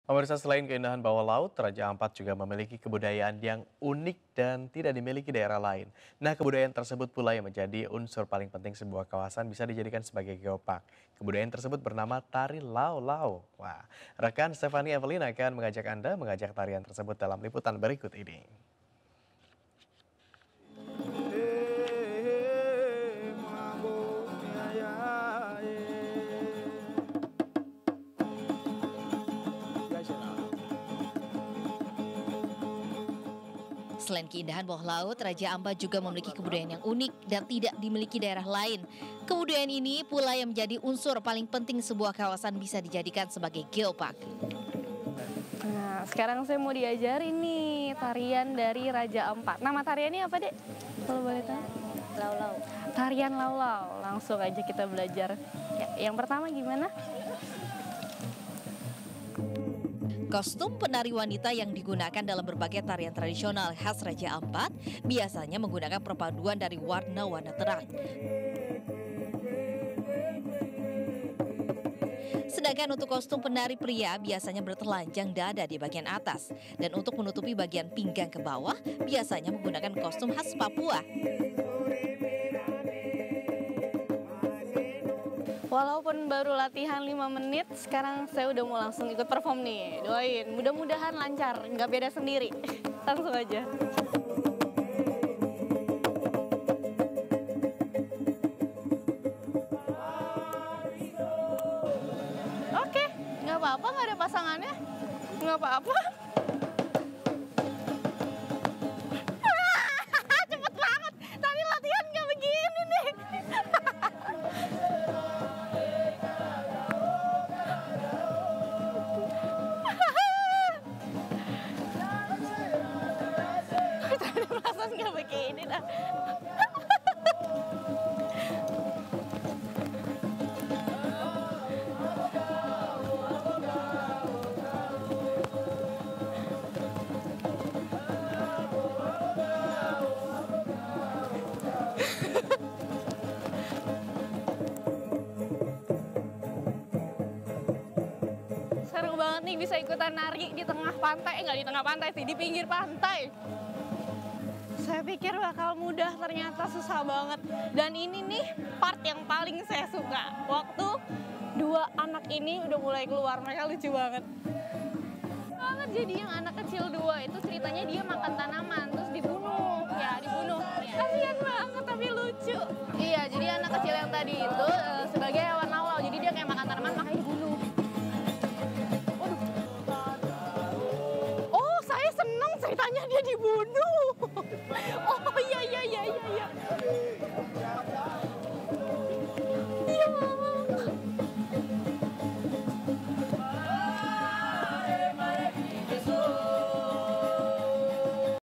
Pemirsa, selain keindahan bawah laut, Raja Ampat juga memiliki kebudayaan yang unik dan tidak dimiliki daerah lain. Nah, kebudayaan tersebut pula yang menjadi unsur paling penting sebuah kawasan bisa dijadikan sebagai geopark. Kebudayaan tersebut bernama Tari Lau Lau. Wah, rekan Stephanie Evelyn akan mengajak Anda mengajak tarian tersebut dalam liputan berikut ini. Selain keindahan bawah laut, Raja Ampat juga memiliki kebudayaan yang unik dan tidak dimiliki daerah lain. Kebudayaan ini pula yang menjadi unsur paling penting sebuah kawasan bisa dijadikan sebagai geopark. Nah, sekarang saya mau diajarin nih tarian dari Raja Ampat. Nama tariannya apa, Dek? Kalau boleh tahu? Lau-lau. Tarian lau-lau. Langsung aja kita belajar. Ya, yang pertama gimana? Kostum penari wanita yang digunakan dalam berbagai tarian tradisional khas Raja Ampat biasanya menggunakan perpaduan dari warna-warna terang. Sedangkan untuk kostum penari pria biasanya bertelanjang dada di bagian atas. Dan untuk menutupi bagian pinggang ke bawah biasanya menggunakan kostum khas Papua. Walaupun baru latihan 5 menit, sekarang saya udah mau langsung ikut perform nih. Doain, mudah-mudahan lancar, nggak beda sendiri. Langsung aja. Oke, nggak apa-apa, nggak ada pasangannya. Nggak apa-apa. Cepet banget, tadi latihan nggak begini nih. Perasaan nggak begini dah. Seru banget nih bisa ikutan nari di tengah pantai, nggak di tengah pantai sih, di pinggir pantai. Saya pikir bakal mudah, ternyata susah banget. Dan ini nih part yang paling saya suka. Waktu dua anak ini udah mulai keluar, mereka lucu banget. Jadi yang anak kecil dua itu ceritanya dia makan tanaman, terus dibunuh. Ya, dibunuh. Kasian banget tapi lucu. Iya, jadi anak kecil yang tadi itu sebagai hewan lalau, jadi dia kayak makan tanaman makanya dibunuh. Waduh. Oh, saya seneng ceritanya dia dibunuh.